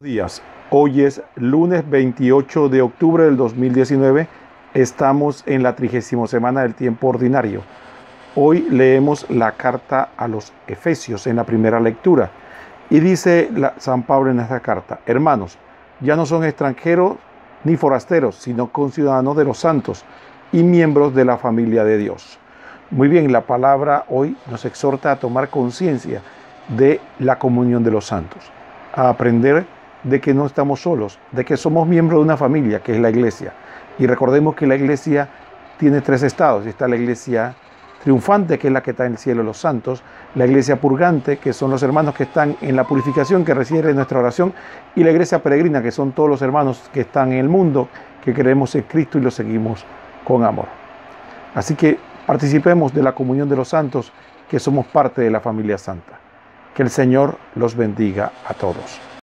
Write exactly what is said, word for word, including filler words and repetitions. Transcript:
Días. Hoy es lunes veintiocho de octubre del dos mil diecinueve. Estamos en la trigésima semana del tiempo ordinario. Hoy leemos la carta a los Efesios en la primera lectura. Y dice la, San Pablo en esta carta: hermanos, ya no son extranjeros ni forasteros, sino conciudadanos de los santos y miembros de la familia de Dios. Muy bien, la palabra hoy nos exhorta a tomar conciencia de la comunión de los santos, a aprender de que no estamos solos, de que somos miembros de una familia que es la iglesia. Y recordemos que la iglesia tiene tres estados. Está la iglesia triunfante, que es la que está en el cielo, los santos; la iglesia purgante, que son los hermanos que están en la purificación, que reciben nuestra oración; y la iglesia peregrina, que son todos los hermanos que están en el mundo, que creemos en Cristo y lo seguimos con amor. Así que participemos de la comunión de los santos, que somos parte de la familia santa. Que el Señor los bendiga a todos.